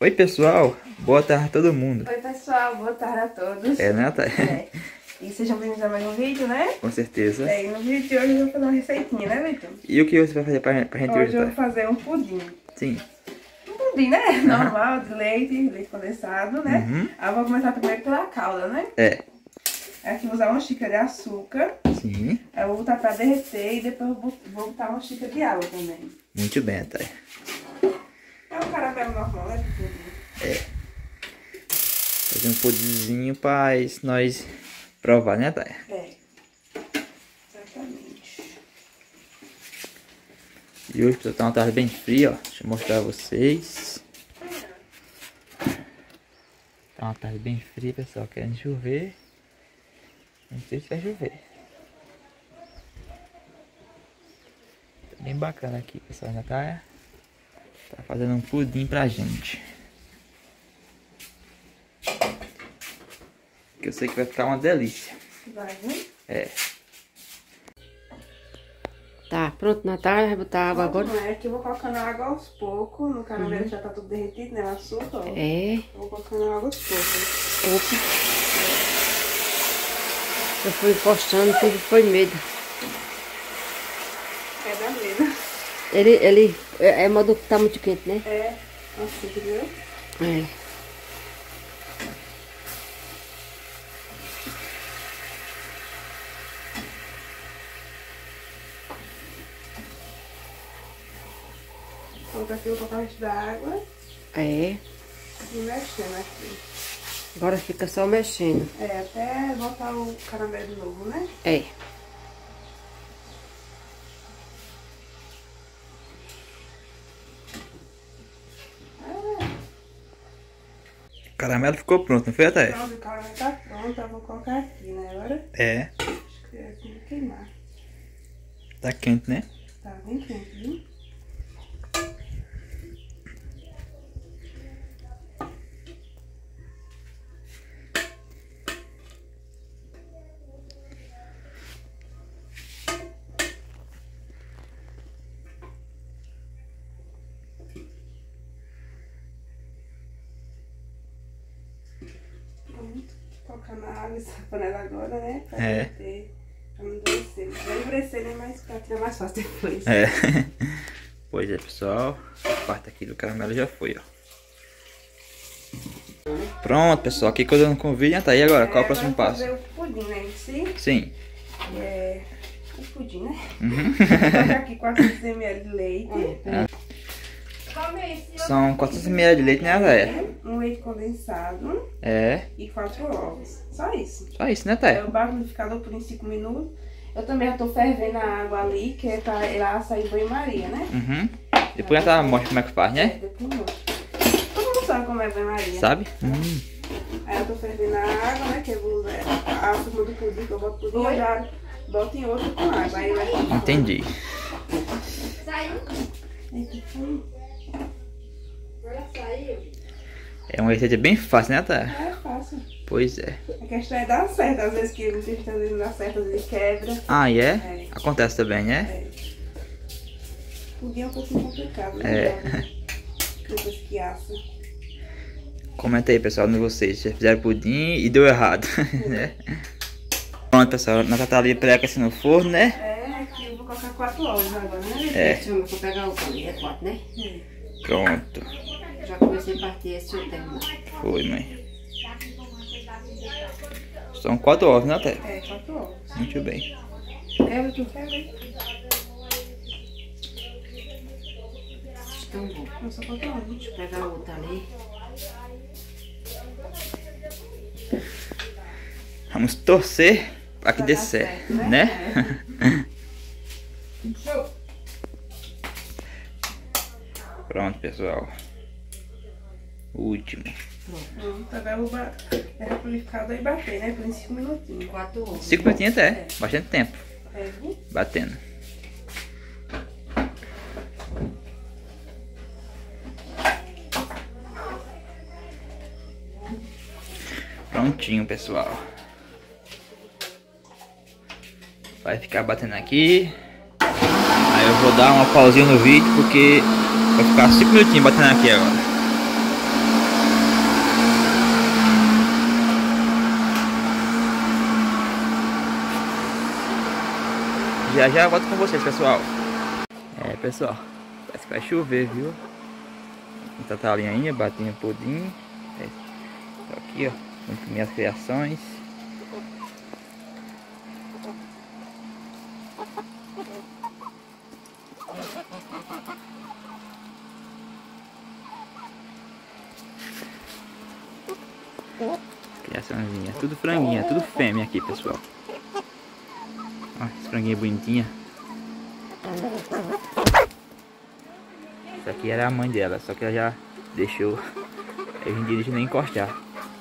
Oi pessoal, boa tarde a todo mundo. Oi pessoal, boa tarde a todos. Né, Thay? E sejam bem-vindos a mais um vídeo, né? Com certeza. E no vídeo de hoje eu vou fazer uma receitinha, né, Vitor? E o que você vai fazer pra gente hoje, Hoje eu Thay? vou fazer um pudim. Sim. Um pudim, né? Normal, de leite condensado, né? Uhum. Aí eu vou começar primeiro pela calda, né? Aqui eu vou usar uma xícara de açúcar. Sim. Aí eu vou botar pra derreter e depois eu vou botar uma xícara de água também. Muito bem, Thay. É um caramelo normal, né? De pudim. Fazer um pudimzinho pra nós provar, né, Thay? Exatamente. E hoje tá uma tarde bem fria, ó. Deixa eu mostrar a vocês. Tá uma tarde bem fria, pessoal. Querendo chover. Não sei se vai chover. Tá bem bacana aqui, pessoal. Ainda tá fazendo um pudim pra gente. Que eu sei que vai ficar uma delícia. Vai, né? Tá, pronto, Natália, vai botar água agora? Aqui eu vou colocando água aos poucos. No caramelo já tá tudo derretido, né? O açúcar, ó. É. Vou colocando água aos poucos. Opa. Eu fui encostando, tudo foi medo. É da medo. Ele é modo que tá muito quente, né? É, assim, entendeu? É. Então aqui eu vou colocar o resto da água É. e mexendo aqui. Agora fica só mexendo. Até botar o caramelo de novo, né? É. O caramelo ficou pronto, não foi, Thay? Pronto, o caramelo tá pronto. Eu vou colocar aqui, né? Agora acho que aqui vai queimar. Tá quente, né? Tá bem quente, viu? Colocar na água essa panela agora, né? Pra derreter, pra não endurecer. Vai endurecer, né? Mas pra tirar mais fácil depois. Pois é, pessoal. A parte aqui do caramelo já foi, ó. Pronto, pessoal. Aqui que eu dando com o vídeo, né? Tá aí agora. Qual é o próximo passo? Fazer o pudim, né? Em si. Sim. O pudim, né? Uhum. Vou colocar aqui 400 ml de leite. São 400 ml de leite, né, velho? Um leite condensado. E 4 ovos. Só isso. Só isso, né, Thay? Eu bato no liquidificador por uns 5 minutos. Eu também já tô fervendo a água ali, que é pra ela sair banho-maria, né? Uhum. Depois já mostra como é que faz, né? Depois mostra. Todo mundo sabe como é banho-maria. Sabe? Aí eu tô fervendo a água, né? Que eu vou usar a forma do pudim, que eu boto pudim, eu já boto em outro com água. Aí vai. Entendi. É uma receita bem fácil, né, Thay? É fácil. Pois é. A questão é dar certo. Às vezes que muita gente não dá certo, às vezes quebra. Ah, é? Acontece também, né? Pudim é um pouquinho complicado, né? Depois que assa. Comenta aí, pessoal, de vocês. Já fizeram pudim e deu errado, né? Pronto, pessoal. Nós tá ali pré-aquecendo no forno, né? Aqui eu vou colocar 4 ovos agora, né? Deixa eu pegar o pão, é 4, né? Pronto. Já comecei a partir esse eu terminar. Foi, mãe. São 4 ovos, né, Thay? 4 ovos. Muito bem. Quebra, tu quebra aí. Tão bom. Não, só 4 ovos. Deixa eu pegar o outro ali. Vamos torcer para que dê certo, né? Pronto, pessoal. O último. Pronto, agora eu vou era pro liquidificador e bater, né? Por uns 5 minutinhos. 4 ovos. 5 minutinhos até. Bastante tempo. Batendo. Prontinho, pessoal. Vai ficar batendo aqui. Aí eu vou dar uma pausinha no vídeo porque vai ficar 5 minutinhos batendo aqui agora. Já já eu volto com vocês, pessoal. É, pessoal, parece que vai chover, viu? Tá talinha, batinha pudim. É, tô aqui, ó, com minhas criações. Criaçãozinha, tudo franguinha, tudo fêmea aqui, pessoal. Ó, esse franguinho bonitinha. Essa aqui era a mãe dela, só que ela já deixou. Hoje em dia deixa nem encostar.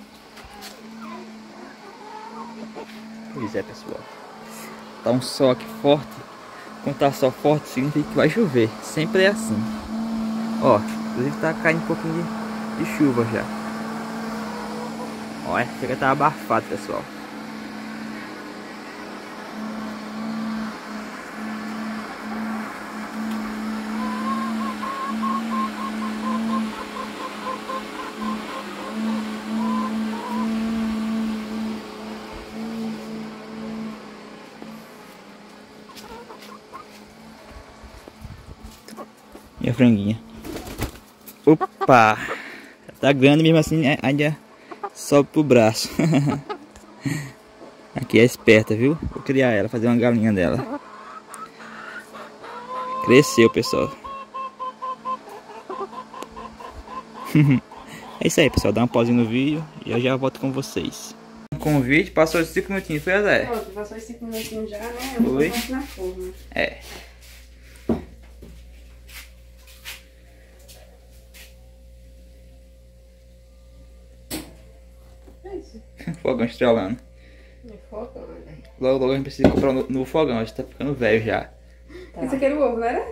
Pois é, pessoal. Tá um sol aqui forte. Quando tá sol forte, significa que vai chover. Sempre é assim. Ó, inclusive tá caindo um pouquinho de chuva já. Olha, chega a tá abafado, pessoal. E a franguinha. Opa! Tá grande mesmo assim, ainda sobe pro braço. Aqui é esperta, viu? Vou criar ela, fazer uma galinha dela. Cresceu, pessoal. É isso aí, pessoal. Dá uma pausinha no vídeo e eu já volto com vocês. Com o vídeo, passou 5 minutinhos, foi, Zé? Pronto, passou os 5 minutinhos já, né? Eu vou colocar na forma. É. É isso. Fogão estrelando. É fogão, né? Logo, logo a gente precisa comprar um novo fogão. A gente tá ficando velho já. Tá. Esse aqui era o ovo, não era?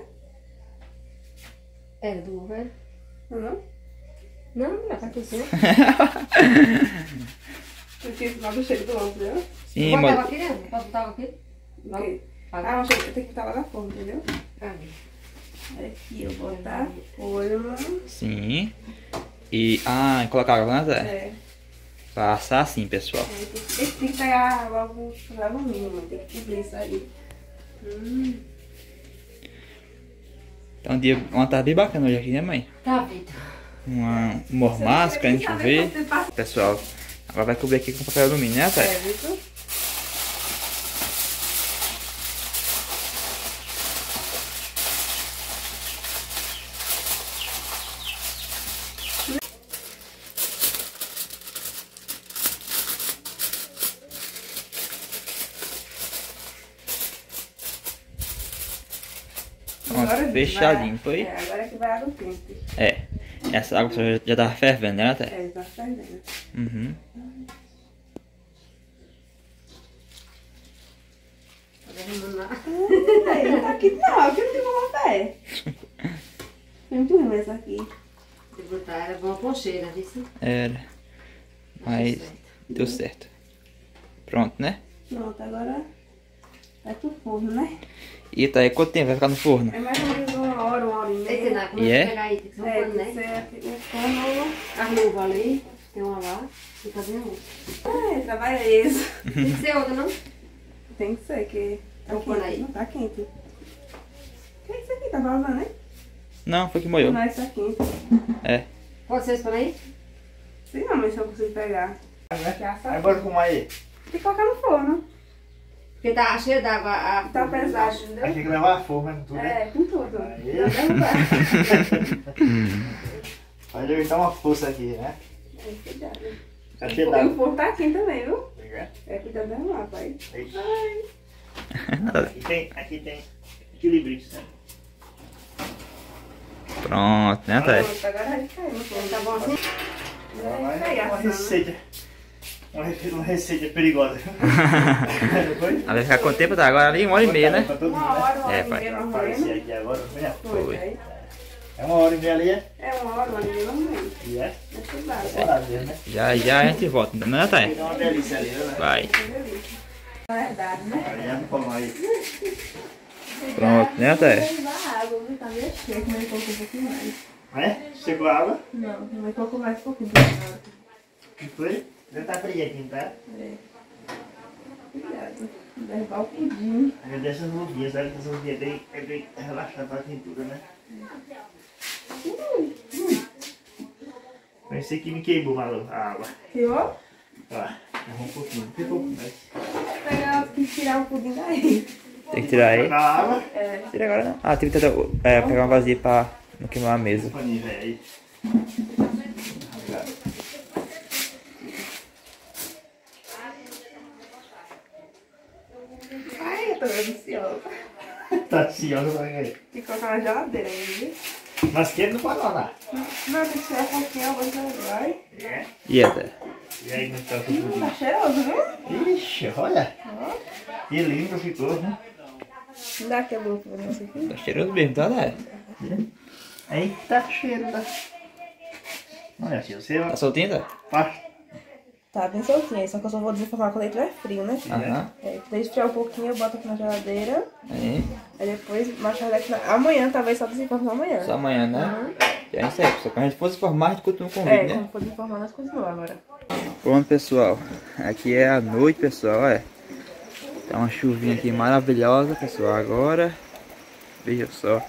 Era do ovo, é? Não? Não, tá aquecendo. Eu tinha tomado o cheiro do ovo, viu? Sim, Botava mas... aqui, né? Pode botar aqui? Ok. Não. Ah, mas eu tenho que botar lá na forma, entendeu? Ali. Aqui eu vou botar olho. Sim. E... Ah, e colocar água, né, Zé? É. Passar assim, pessoal. Esse tem que pegar logo o alumínio, tem que cobrir isso aí. Tá um dia, uma tarde bem bacana hoje aqui, né, mãe? Tá, Vitor. Um mormaço pra gente chover. Pessoal, agora vai cobrir aqui com papel alumínio, né, Zé? É, Vitor? Pronto, fechadinho, foi? É, agora é que vai água quente. É. Essa água já tava fervendo, né, Zé? É, já fervendo. Uhum. Não tá aqui não, aqui não tem como pé. Tem muito ruim essa aqui. Se botar, era boa poncheira, viu? Era. Mas deu certo. Pronto, né? Pronto, agora vai pro forno, né? E tá aí, quanto tempo vai ficar no forno? É mais ou menos uma hora e Tem que meia. dar, como E é? pegar aí, tem que ser um É, pano, tem né? que ser aqui no forno. A luva ali, tem uma lá, e cadê a outra? É, trabalho é esse. Tem que ser outra, não? Tem que ser, que tá Vou pôr quente. aí. Não tá quente. O que é isso aqui? Tá vazando, hein? Não, foi que molhou. Não, isso tá quente. É. Pode ser esse por aí? Sim, não, mas se eu consigo pegar. Já sabe. Agora como aí? Tem que colocar no forno. Porque tá cheio d'água. A Tá pesado, entendeu? Tem que levar a forma em tudo, né? É, com tudo. Aí. Já derrubar. Olha, ele dá uma força aqui, né? É, cuidado. Tá E cheio o d'água. forno tá aqui também, viu? Liga. É, cuidado de derrubar, pai. Aí. Aqui tem equilíbrio, né? Pronto, né, Thay? Pronto, agora vai cair no forno. Tá bom assim? Vai cair Uma assando. receita. Uma receita perigosa. Foi? Vai ficar quanto tempo? Tá agora ali, 1h30, né? Pra todo mundo, Uma né? hora, uma hora É, e pai. meia, mais ou Aparecer menos. aqui agora, né? Foi, aí. É 1h30 ali, é? É uma hora e meia, mais ou menos. E é? Deixa eu dar. Horário mesmo, né? Já já a gente volta, não é, Thay? É uma delícia ali, né? Vai. Na verdade, né? Aí abre o pão aí. Pronto, né, Thay? A água, viu? Tá meio cheia, mas eu coloco um pouquinho mais. É? Chegou a água? Não, mas coloco mais um pouquinho. Cuidado. O que foi? Já tá fria aqui, tá? Cuidado. Derrubar o pudim. Agradeço as luvinhas, sabe que as luvinhas é bem relaxado pra pintura, né? Pensei que me queimou a água. Viu? Ó, errou um pouquinho, ficou mais. Tem que tirar o pudim daí. Tem que tirar aí. Na água. Tira agora não. Ah, tem que pegar uma vasilha pra não queimar a mesa. Paninho, velho, aí. Ai, eu tô ansiosa. Tá ansiosa pra quê? Tem que colocar na geladeira aí, viu? Mas quente não pode lavar. Não, tem que tirar um pouquinho, agora já vai. É? E até? E aí, como está o pudim? Tá cheiroso, viu? Ixi, olha. Que lindo ficou, né? Me dá aqui a boca pra você aqui. Tá cheiroso mesmo, tá, né? Eita, cheiro da... Olha, se você Tá soltinho, tá? faz... Tá bem soltinho, só que eu só vou desenformar quando ele estiver frio, né? Aham. É, daí esfriar um pouquinho, eu boto aqui na geladeira. Aí. Aí depois, mais tarde aqui amanhã, talvez só desenformar amanhã. Só amanhã, né? Já é isso aí, pessoal. Quando a gente for se formar, a gente continua com o É, vídeo, né? quando for desenformar, nós continuamos agora. Pronto, pessoal. Aqui é a noite, pessoal, olha. Tá uma chuvinha aqui maravilhosa, pessoal, agora. Veja só.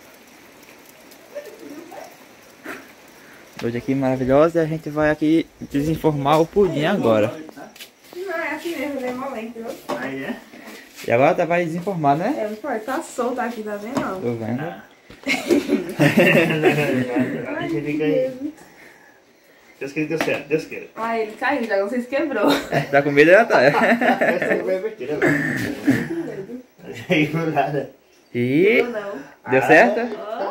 Noite aqui maravilhosa e a gente vai aqui desenformar o pudim agora. Não, é assim mesmo, ele é molente, viu? Aí, é? E agora tá vai desenformar, né? É, pô, tá solto aqui, tá vendo? Ó? Tô vendo. Aí você fica aí. Deus queira, deu certo, Deus queira. Ah, ele caiu, já não sei se quebrou. Tá com medo, Natália? Essa não vai invertir, né? Aí, nada. E Eu não. deu certo?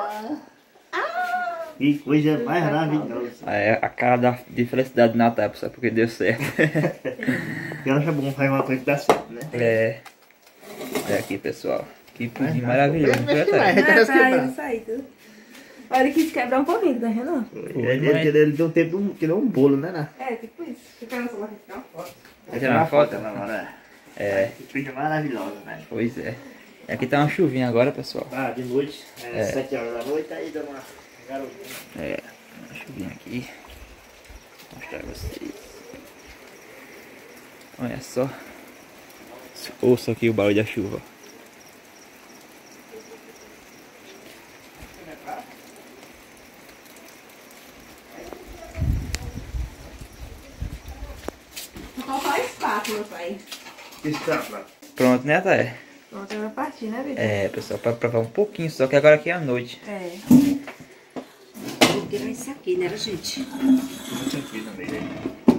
Que coisa mais maravilhosa. É a cara de felicidade de Natália, pessoal, porque deu certo. Eu acho bom fazer uma coisa que dá certo, né? É. Olha aqui, pessoal. Que pudim maravilhoso, viu, Natália? É, pra ele sair, tudo. Olha, ele quis quebrar um pouquinho, tá vendo? Ele deu tempo que deu um bolo, né, Ná? É, tipo isso. Você quer essa barra tirar uma foto? Vai tirar uma foto? Agora. É, Que coisa maravilhosa, né? pois é. E aqui tá uma chuvinha agora, pessoal. Ah, de noite, É. 7 horas da noite, aí dando uma garotinha. É, uma chuvinha aqui. Vou mostrar pra vocês. Olha só. Ouça aqui o barulho da chuva. Vou colocar espaço, meu pai. Está, Pronto, né, Thay? Pronto, vai partir, né, Vitor? É, pessoal, pra provar um pouquinho só, que agora aqui é a noite. É. Vou tirar isso aqui, né, gente? muito aqui também, né?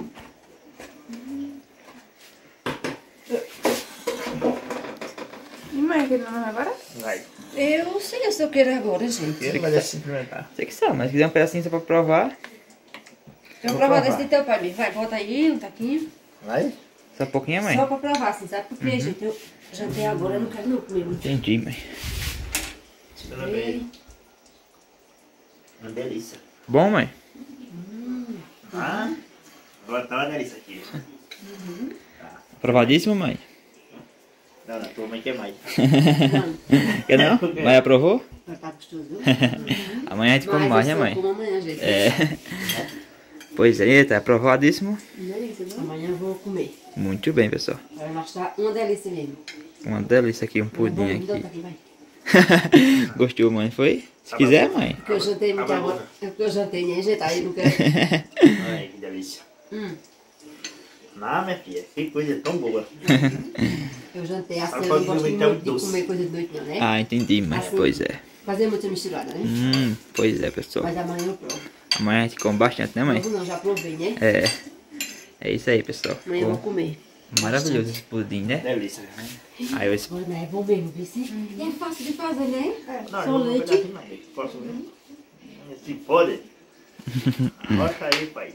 E mãe, que ele não vai agora? Vai. Eu sei se eu quero agora, gente. Ele vai se experimentar. Você que sabe, mas se quiser um pedacinho só pra provar, Eu Vou provar provar. desse teu pai. Vai, bota aí um taquinho. Vai? só um pouquinho, mãe. Só pra provar, assim, sabe? Porque, gente, eu jantei agora, eu não quero não comer muito. Entendi, mãe. Pela bem. Uma delícia. Bom, mãe? Ah, agora tá uma delícia aqui. Aprovadíssimo, mãe? Não, não, tua mãe quer mais. Não, Quer não? Mãe aprovou? mas tá gostoso, viu? Amanhã a gente come mais, né, eu mãe? só como amanhã, gente. É. Pois é, tá aprovadíssimo. Delícia, viu? Amanhã eu vou comer. Muito bem, pessoal. Vai mostrar uma delícia mesmo. Uma delícia aqui, um pudim Me dá aqui. aqui, vai. Gostou, mãe? Foi? Se quiser, mãe. Porque eu jantei muito Acaba a agora. boca. É porque eu jantei, né, gente? Aí não quero. Ai, que delícia. Hum, Não, minha filha, que coisa tão boa. eu jantei assim, Mas eu não pode gosto comer então muito de doce. comer coisa de noite, não, né? Ah, entendi, mãe. Pois é. Fazer muita misturada, né? Pois é, pessoal. Mas amanhã eu provo. Amanhã a gente come bastante, né, mãe? Provo não, já provei, né? É. É isso aí, pessoal. Amanhã eu vou Ficou comer. maravilhoso esse pudim, né? Delícia. Né? Aí eu Olha, mas é bom mesmo, viu? E é fácil de fazer, né? Não, Só eu vou leite. pegar aqui mais. Posso ver? Se pode. Mostra aí, pai.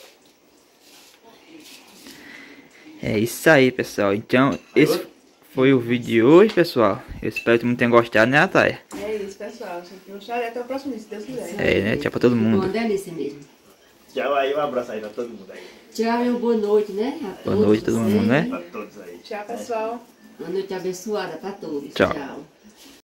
É isso aí, pessoal. Então, esse foi o vídeo de hoje, pessoal. Eu espero que todo mundo tenha gostado, né, Thay? É isso, pessoal. Se gostar, até o próximo vídeo, se Deus quiser. É, né? Tchau pra todo Ficou mundo. uma delícia mesmo. Tchau aí, um abraço aí pra todo mundo aí. Tchau, meu boa noite, né? A Boa todos noite, todo vocês. mundo, né? Pra todos aí. Tchau, pessoal. Uma noite abençoada pra todos. Tchau. Tchau.